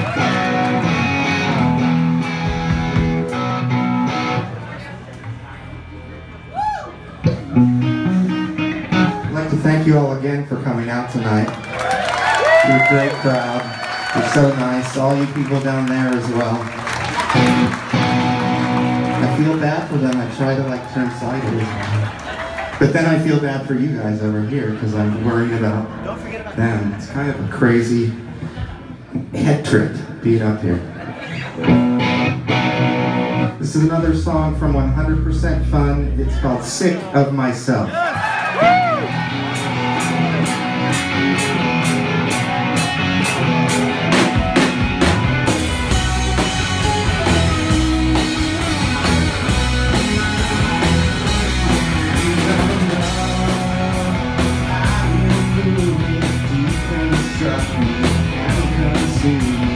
I'd like to thank you all again for coming out tonight. You're a great crowd. You're so nice. All you people down there as well. I feel bad for them. I try to like turn sideways. But then I feel bad for you guys over here because I'm worried about them. It's kind of a crazy head trip being up here. This is another song from 100% Fun. It's called Sick of Myself. See